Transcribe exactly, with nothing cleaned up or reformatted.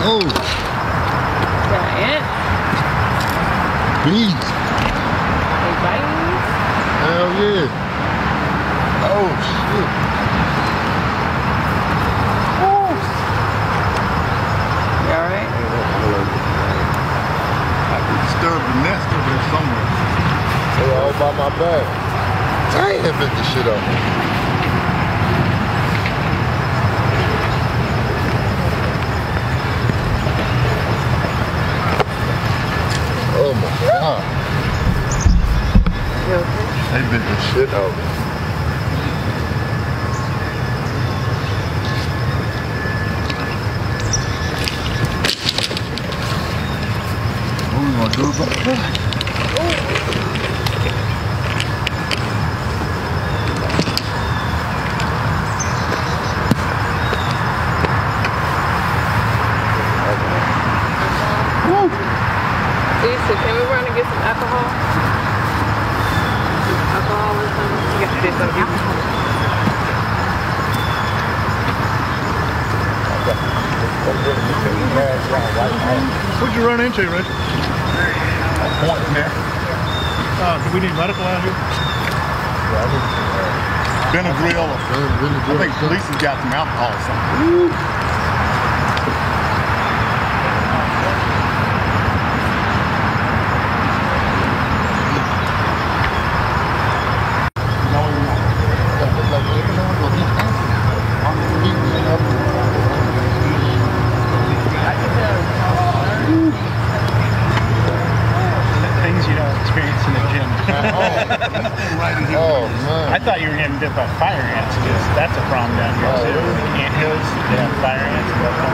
Oh. Giant. Bees. They biting. Hell yeah. Oh shit. Woo. You alright? I could disturb the nest over there somewhere. They all by my bag. Dang, that bit the shit up. Oh my god. You okay? They bit the shit out. What are we gonna do about that? Lisa, can we run and get some alcohol? Alcohol or something? You got to get some alcohol. What'd you run into, Rich? A point in there. Uh, do we need medical out here? Benadryl. I think Lisa's got some alcohol or something. Things you don't experience in the gym. Oh man. I thought you were getting bit by fire ants because that's a problem down here too. Ant hills, they have fire ants.